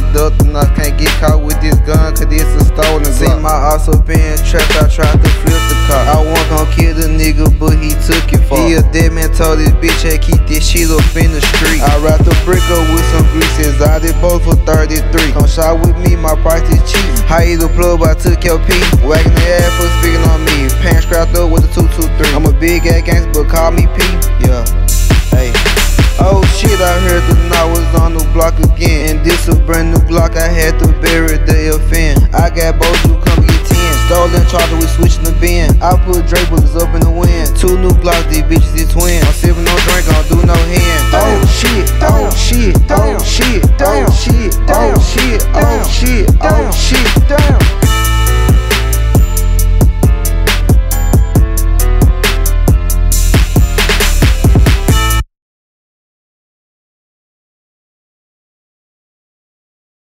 duck, and I can't get caught with this gun, cause this a stolen gun. See my ops up in trap, I tried to flip the car. I wasn't gon' kill the nigga, but he took it far. He a dead man, told this bitch, hey, keep this shit up in the street. I wrapped the brick up with some grease, exotic both for 33. Come shop with me, my price is cheap. I eat the plug, but I took your pee. Wagging the ass for speaking on me. Pants scrapped up with the 223. I'm a big ass gangster, but call me P. Yeah, hey. Oh shit, I heard the knot was on the block again. And this a brand new Glock, I had to bury the FN. I got both, you come get 10. Stolen charger, we switching the bin. I put Drake bullets up in the wind. 2 new Glocks, these bitches is twins. I'm sipping no drink, I don't do no hand. Oh shit, oh shit, oh shit, oh shit.